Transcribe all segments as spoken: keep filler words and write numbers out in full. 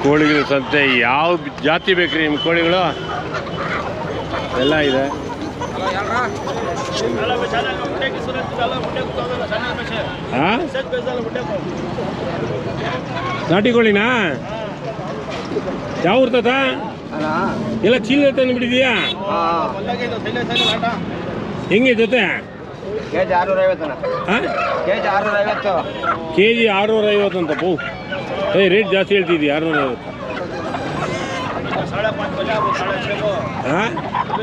ಕೋಳಿಗಳು ಸಂತೆ ಯಾವ ಜಾತಿ ಬೇಕ್ರಿ ನಿಮ್ಮ ಕೋಳಿಗಳು ಎಲ್ಲ ಇದೆ. ನಾಟಿ ಕೋಳಿನಾ ಯಾವ ಊರ್ತದ ಎಲ್ಲ ಚೀಲ ತಂದು ಬಿಟ್ಟಿದೀಯಾ? ಹೆಂಗೆ ಜೊತೆ ಕೆ ಜಿ ಆರುನೂರ ಐವತ್ತು ಅಂತ ಪೂ ಏ ರೇಟ್ ಜಾಸ್ತಿ ಹೇಳ್ತಿದ್ದೀವಿ ಆರುನೂರ ಐವತ್ತು. ಹಾಂ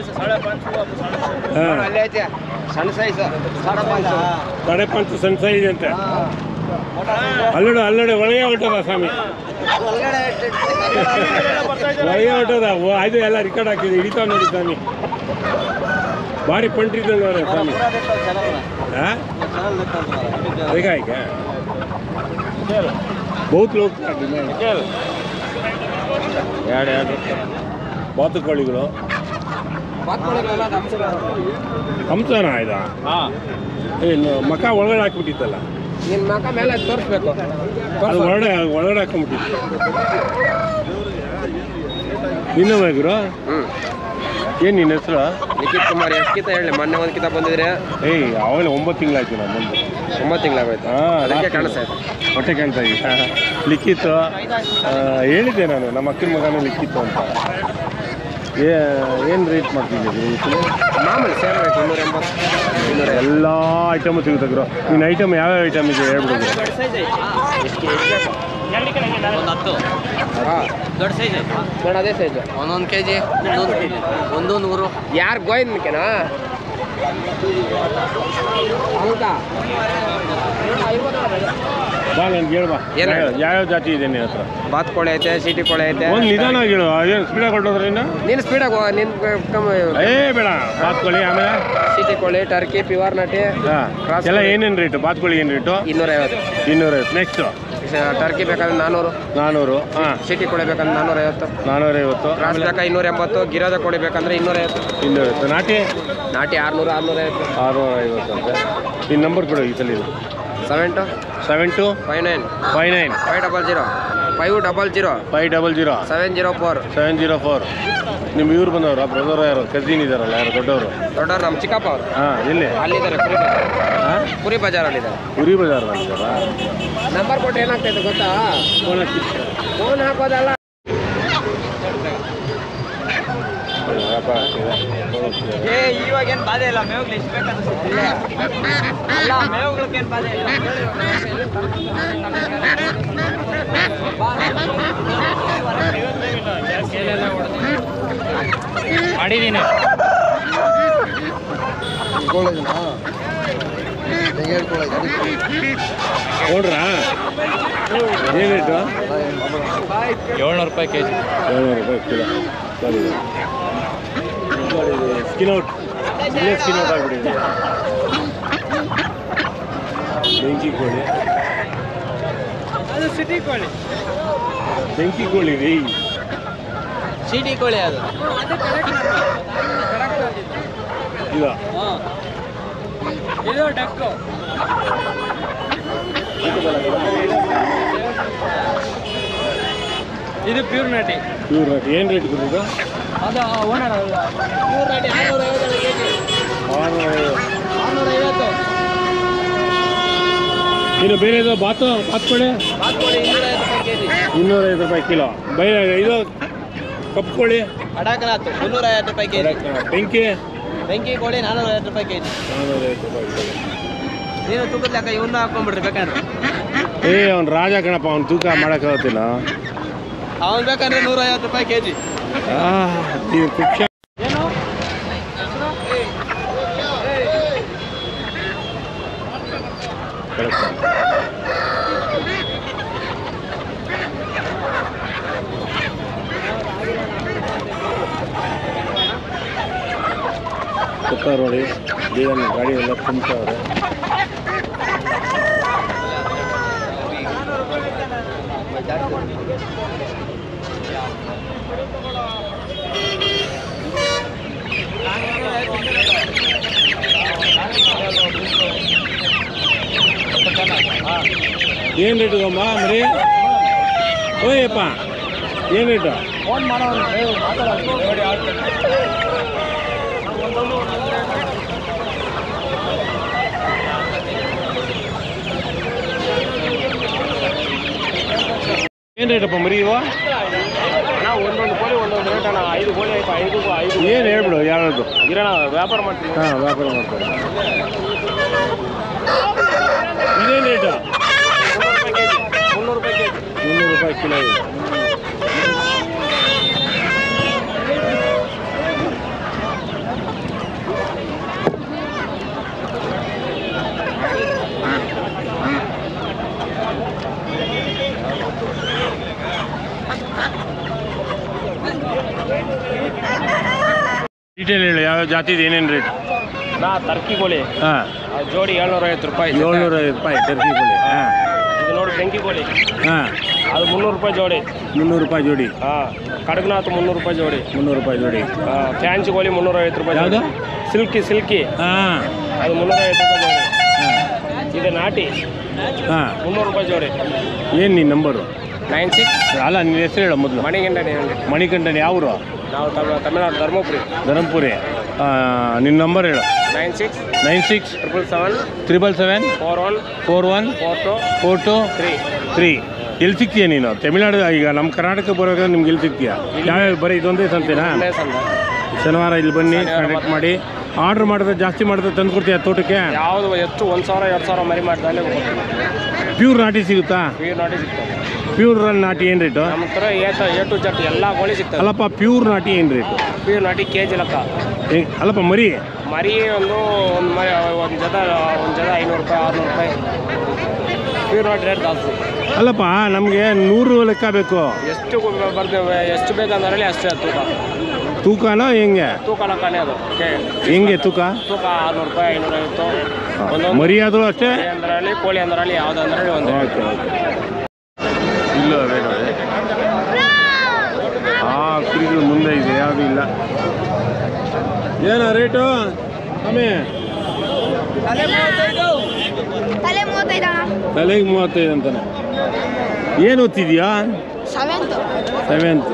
ಸಾಡೆ ಪಂಚ ಸಣ್ಣ ಸೈಜ್ ಅಂತ ಅಲ್ಲೋಡು ಅಲ್ಲೋಡು ಒಳಗೆ ಹೊಟ್ಟದ ಸ್ವಾಮಿ ಒಳಗೆ ಹೊಟ್ಟದ ಆಯ್ತು ಎಲ್ಲ ರಿಕಾರ್ಡ್ ಹಾಕಿದೆ ಹಿಡಿತಾವ ನೋಡಿ ಸ್ವಾಮಿ ಭಾರಿ ಪಂಟ್ರಿದ್ದಂಗೆ ಅವ್ರೆ ಸ್ವಾಮಿ. ಹಾಂ ಅದಕ್ಕೆ ಈಗ ಬಹುತ್ ಲೋಕ ಎರಡು ಎರಡು ಬಾತುಕೋಳಿಗಳು ಹಂಸನ ಆಯ್ತಾ? ಏನು ಮಕ ಒಳಗಡೆ ಹಾಕ್ಬಿಟ್ಟಿತ್ತಲ್ಲ ನಿನ್ನ ಮಕ ಮೇಲೆ ತೋರಿಸ್ಬೇಕು ಅದು ಒಳಗಡೆ ಒಳಗಡೆ ಹಾಕೊಂಡ್ಬಿಟ್ಟಿತ್ತು ನಿನ್ನ ಮಗರು. ಹ್ಞೂ ಏನು ನಿನ್ನ ಹೆಸರು? ಲಿಖಿತ್ ಕುಮಾರ್. ಎಷ್ಟು ಕಿತ ಹೇಳಿ ಮೊನ್ನೆ ಒಂದು ಕಿತ ಬಂದಿದ್ರೆ ಏಯ್ ಅವಾಗಲೇ ಒಂಬತ್ತು ತಿಂಗಳಾಯ್ತು ನಾವು ಬಂದು. ಒಂಬತ್ತು ತಿಂಗಳಾಗೋಯ್ತು. ಹಾಂ ಅದಕ್ಕೆ ಕಾಣಿಸ್ತಾ ಇತ್ತು ಹೊಟ್ಟೆ ಕಾಣ್ತಾ ಇದೆ. ಲಿಖಿತ್ ಹೇಳಿದ್ದೆ ನಾನು ನಮ್ಮ ಅಕ್ಕನ ಮಗನೂ ಲಿಖಿತ್ ಅಂತ. ಏನು ರೇಟ್ ಮಾಡ್ತಿದ್ದೀರಿ? ಮಾಮೂಲಿ ಸೇಮ್ ರೇಟ್ ಇನ್ನೂರ ಎಂಬತ್ತು ಇನ್ನೂರ ಎಲ್ಲ ಐಟಮು ಸಿಗುತ್ತಗ್ರು. ನಿನ್ನ ಐಟಮ್ ಯಾವ್ಯಾವ ಐಟಮ್ ಇದೆ ಹೇಳ್ಬಿಡು. ಹಾಂ ದೊಡ್ಡ ಸೈಜ್ ದೊಡ್ಡ ಅದೇ ಸೈಜು ಒಂದೊಂದು ಕೆ ಜಿ ಒಂದು ನೂರು. ಯಾರು ಗೋವಿಂದಕೇನಾ? ಹೌದಾ? ಬಾ ನನ್ಗೆ ಹೇಳ್ಬಾ ಯಾವ್ಯಾವ ಜಾತಿ ಇದೆ ನಿನ್ನ ಹತ್ರ? ಬಾತ್ ಕೋಳಿ ಐತೆ, ಸಿಟಿ ಕೋಳಿ ಐತೆ. ಒಂದು ನಿಧಾನವಾಗಿ ಹೇಳು. ಏನು ಸ್ಪೀಡಾಗಿ ಹೊರಟೋದ್ರೆ ಇನ್ನು ನೀನು ಸ್ಪೀಡಾಗಿ ಹೋಗ. ನಿನ್ನ ಕಮ್ಮಿ ಏ ಬೇಡ. ಬಾತ್ ಕೋಳಿ ಆಮೇಲೆ ಸಿಟಿ ಕೋಳಿ, ಟರ್ಕಿ, ಪ್ಯೂರ್ ನಾಟಿ. ಹಾಂ ಎಲ್ಲ ಏನೇನು ರೇಟು? ಬಾತ್ ಕೋಳಿ ಏನು ರೇಟು? ಇನ್ನೂರೈವತ್ತು. ಇನ್ನೂರೈವತ್ತು. ನೆಕ್ಸ್ಟು ಟರ್ಕಿ ಬೇಕಾದ್ರೆ ನಾನ್ನೂರು. ನಾನ್ನೂರು. ಹಾಂ ಸಿಟಿ ಕೋಳಿ ಬೇಕಂದ್ರೆ ನಾನ್ನೂರೈವತ್ತು. ನಾನ್ನೂರೈವತ್ತು. ಕ್ರಾಸ್ ಬೇಕಾ ಇನ್ನೂರ ಎಂಬತ್ತು. ಗಿರೋದ ಕೋಳಿ ಬೇಕಂದ್ರೆ ಇನ್ನೂರೈವತ್ತು. ಇನ್ನೂರೈವತ್ತು. ನಾಟಿ ನಾಟಿ ಆರುನೂರು ಆರುನೂರೈವತ್ತು. ಆರುನೂರ ಐವತ್ತು ಅಂತ. ನಿನ್ನ ನಂಬರ್ ಕೊಡು ಈ ಸಲ. Seven two seven two five nine five nine five double zero five double zero five double zero seven zero four seven zero four. ನಿಮ್ಮ ಇವ್ರು ಬಂದವರು ಬ್ರದರ್ ಯಾರು ಕಸಿನ್ ಇದ್ದಾರಲ್ಲ ಯಾರು ದೊಡ್ಡವರು? ದೊಡ್ಡವ್ರು ನಮ್ಮ ಚಿಕ್ಕಪ್ಪ ಅವರು. ಹಾಂ ಎಲ್ಲಿ? ಅಲ್ಲಿದ್ದಾರೆ ಕುರಿ ಬಜಾರ್. ಹಾಂ ಕುರಿ ಬಜಾರಲ್ಲಿದ್ದಾರೆ. ಕುರಿ ಬಜಾರ್ನಲ್ಲಿದ್ದಾರಾ? ನಂಬರ್ ಕೊಟ್ಟು ಏನಾಗ್ತೈತೆ ಗೊತ್ತಾ? ಫೋನ್ ಹಾಕಿ ಫೋನ್ ಹಾಕೋದಲ್ಲ. ಏ ಇವಾಗ ಏನು ಬಾಧೆ ಇಲ್ಲ. ಮೇವುಗಳು ಎಷ್ಟು ಬೇಕಂತ ಅಲ್ಲ ಮೇವುಗಳಕ್ಕೇನು ಬಾಧೆ ಇಲ್ಲ. ಮಾಡಿದ್ದೀನಿ ನೋಡ್ರಾ ಏನು ರೇಟು? ಏಳ್ನೂರು ರೂಪಾಯಿ ಕೆ ಜಿ. ಏಳ್ನೂರು ರೂಪಾಯಿ ಕಿಲೋ. ಸರಿ ಸ್ಕಿನ್ ಔಟ್ ಇಲ್ಲೇ ಸ್ಕಿನ್ ಔಟ್ ಆಗಿಬಿಟ್ಟಿದೆ. ಬೆಂಕಿ ಕೋಳಿ. ಅದು ಸಿಟಿ ಕೋಳಿ. ಬೆಂಕಿ ಕೋಳಿ ರೀ. ಸಿಟಿ ಕೋಳಿ ಅದು. ಇಲ್ಲ ಇದು ಡಕ್ಕು. ಇದು ಪ್ಯೂರ್ ನಾಟಿ. ಪ್ಯೂರ್ ನಾಟಿ ಏನು ರೇಟ್ ಕೊಟ್ಟಿದ್ದು? ಅದು ಓನರ್ ಪ್ಯೂರ್ ನಾಟಿ ಆರುನೂರ ಐವತ್ತು ಕೆ ಜಿ. ಆರುನೂರ ಆರುನೂರ ಐವತ್ತು. ಇನ್ನು ಬೇರೆ ಬಾತು ಬಾತ್ ಕೋಳಿ ಬಾತ್ ಕೋಳಿ ಇನ್ನೂರೈವತ್ತು ರೂಪಾಯಿ ಕೆ ಜಿ. ಇನ್ನೂರೈವತ್ತು ರೂಪಾಯಿ ಕಿಲೋ. ಬೈ ಇದು ಕಪ್ಪು ಕೋಳಿ ಕಡಕ್ನಾಥ್ ಮುನ್ನೂರ ಐವತ್ತು ರೂಪಾಯಿ ಕೆ ಜಿ. ಬೆಂಕಿ ಬೆಂಕಿ ಕೋಳಿ ನಾನ್ನೂರ ಐವತ್ತು ರೂಪಾಯಿ ಕೆ ಜಿ. ನಾನ್ನೂರೈವತ್ತು ರೂಪಾಯಿ. ನೀನು ತೂಕದ ಲೆಕ್ಕ ಇವನ್ನ ಹಾಕೊಂಡ್ಬಿಡ್ರಿ ಬೇಕಂದ್ರೆ. ಏ ಅವ್ನು ರಾಜ ಕಣಪ್ಪ, ಅವ್ನು ತೂಕ ಮಾಡೋಕ್ಕಾಗತ್ತಿಲ್ಲ. ಅವನು ಬೇಕಂದ್ರೆ ನೂರ ಐವತ್ತು ರೂಪಾಯಿ ಕೆ ಜಿ. ಏನು ಗೊತ್ತಾ ನೋಡಿ, ದೇವನ ಗಾಡಿ ಎಲ್ಲ ತುಂಬ್ತವ್ರೆ. ಏನು ರೇಟು ಅಮ್ಮ ಮರಿ? ಓಯಪ್ಪ ಏನು ರೇಟು? ಫೋನ್ ಮಾಡೋ ಏನು ರೇಟಪ್ಪ ಮರಿ ಇವ? ನಾವು ಒಂದೊಂದು ಕೋಳಿ ಒಂದೊಂದು ರೇಟ್ ಅಣ್ಣ. ಐದು ಕೋಳಿ ಆಯ್ತು, ಐದು ಐದು ಏನು ಹೇಳ್ಬಿಡು ಯಾವ್ದು? ಇರೋಣ ವ್ಯಾಪಾರ ಮಾಡ್ತೀವಿ. ಹಾಂ ವ್ಯಾಪಾರ ಮಾಡ್ತಾರೆ. ಇದೇನು ರೇಟು? ಮುನ್ನೂರು ರೂಪಾಯಿ ಕೆ ಜಿ. ಮುನ್ನೂರು ರೂಪಾಯಿ ಕಿಲೋ ಇದೆ. ಡೀಟೇಲ್ ಹೇಳು, ಯಾವ ಜಾತಿದು ಏನೇನು ರೇಟ್? ನಾ ಟರ್ಕಿ ಕೋಳಿ ಹಾಂ ಜೋಡಿ ಏಳ್ನೂರ ಐವತ್ತು ರೂಪಾಯಿ. ಏಳ್ನೂರ ಐವತ್ತು ರೂಪಾಯಿ ಟರ್ಕಿ ಕೋಳಿ. ಹಾಂ ಇದು ನೋಡಿ ಬೆಂಕಿ ಕೋಳಿ, ಹಾಂ ಅದು ಮುನ್ನೂರು ರೂಪಾಯಿ ಜೋಡಿ. ಮುನ್ನೂರು ರೂಪಾಯಿ ಜೋಡಿ. ಹಾಂ ಕಡಗ್ನಾಥ್ ಮುನ್ನೂರು ರೂಪಾಯಿ ಜೋಡಿ. ಮುನ್ನೂರು ರೂಪಾಯಿ ಜೋಡಿ. ಫ್ಯಾನ್ಸಿ ಕೋಳಿ ಮುನ್ನೂರ ಐವತ್ತು ರೂಪಾಯಿ. ಯಾವುದು? ಸಿಲ್ಕಿ ಸಿಲ್ಕಿ ಹಾಂ ಅದು ಮುನ್ನೂರ ಐವತ್ತು ರೂಪಾಯಿ ಜೋಡಿ. ಇದು ನಾಟಿ ಹಾಂ ಮುನ್ನೂರು ರೂಪಾಯಿ ಜೋಡಿ. ಏನು ನಿನ್ನ ನಂಬರು? ನೈನ್ ಸಿಕ್ಸ್ ಅಲ್ಲ ನಿನ್ನ ಹೆಸರು ಹೇಳು ಮೊದಲು. ಮಣಿಗಂಡನೆ. ಮಣಿಕಂಠನ್ ಯಾವರು? ನಾವು ತಮಿಳ್ ತಮಿಳ್ನಾಡು ಧರ್ಮಪುರಿ. ಧರ್ಮಪುರಿ. ನಿನ್ನ ನಂಬರ್ ಹೇಳು. Nine six nine six triple seven triple seven four one four one four two four two three. Three. ಎಲ್ಲಿ ಸಿಗ್ತೀಯ ನೀನು? ತಮಿಳ್ನಾಡು ಈಗ ನಮ್ಮ ಕರ್ನಾಟಕಕ್ಕೆ ಬರೋದ್ರೆ ನಿಮ್ಗೆ ಎಲ್ಲಿ ಸಿಗ್ತೀಯ? ಯಾವ್ಯಾವ ಬರೀ ಇದೊಂದೇ ಸಂತೆನಾ? ಒಂದೇ ಸಂದ. ಶನಿವಾರ ಇಲ್ಲಿ ಬನ್ನಿ, ಕಾಂಟ್ಯಾಕ್ಟ್ ಮಾಡಿ. ಆರ್ಡ್ರ್ ಮಾಡಿದ್ರೆ ಜಾಸ್ತಿ ಮಾಡಿದ್ರೆ ತಂದು ಕೊಡ್ತೀಯ ತೋಟಕ್ಕೆ? ಯಾವುದು ಎಷ್ಟು ಒಂದು ಸಾವಿರ ಎರಡು ಸಾವಿರ ಮರಿ ಮಾಡಿದಾಗಲೇ ಪ್ಯೂರ್ ನಾಟಿ ಸಿಗುತ್ತಾ? ಪ್ಯೂರ್ ನಾಟಿ ಸಿಗ್ತದೆ. ಪ್ಯೂರ್ ನಾಟಿ ಏನು ರೇಟು? ನಮ್ಮ ಹತ್ರ ಏಟ ಎ ಟು ಜಟ್ ಎಲ್ಲ ಕೋಳಿ ಸಿಗ್ತದೆ. ಅಲ್ಲಪ್ಪ ಪ್ಯೂರ್ ನಾಟಿ ಏನು ರೇಟು? ಪ್ಯೂರ್ ನಾಟಿ ಕೆ ಜಿ ಲೆಕ್ಕ. ಹೆಂಗ್ ಅಲ್ಲಪ್ಪ ಮರಿ? ಮರಿ ಒಂದು ಒಂದು ಮರಿ ಒಂದು ಜೊತೆ ಒಂದು ಜೊತೆ ಐನೂರು ರೂಪಾಯಿ ಆರುನೂರು ರೂಪಾಯಿ. ಪ್ಯೂರ್ ನಾಟಿ ರೇಟ್ ಜಾಸ್ತಿ. ಅಲ್ಲಪ್ಪ ನಮಗೆ ನೂರು ಲೆಕ್ಕ ಬೇಕು. ಎಷ್ಟು ಬರ್ತೇವೆ ಎಷ್ಟು ಬೇಕಂದ್ರಲ್ಲಿ ಅಷ್ಟೇ ತೂಕ. ತೂಕನೋ ಹೆಂಗೆ? ತೂಕ ಲೆಕ್ಕನೇ ಅದು. ಹೆಂಗೆ ತೂಕ? ತೂಕ ಆರುನೂರು ರೂಪಾಯಿ ಐನೂರೈವತ್ತು. ಒಂದೊಂದು ಮರಿ ಆದರೂ ಅಷ್ಟೇ? ಅಂದ್ರಲ್ಲಿ ಕೋಳಿ ಅಂದ್ರಲ್ಲಿ ಯಾವ್ದು ಅಂದ್ರಲ್ಲಿ ಒಂದು. Okay okay. ಇಲ್ಲ ರೇಟ್ ಹಾಂ ಕುರಿಗಳು ಮುಂದೆ ಇದೆ, ಯಾವುದೂ ಇಲ್ಲ. ಏನ ರೇಟು ಕಮ್ಮಿ? ತಲೆ ಮೂವತ್ತೈದು ಅಣ್ಣ. ತಲೆಗೆ ಮೂವತ್ತೈದು ಅಂತಾನೆ. ಏನು ಓದ್ತಿದ್ಯಾ? ಸೆವೆಂತ್. ಸೆವೆಂತ್.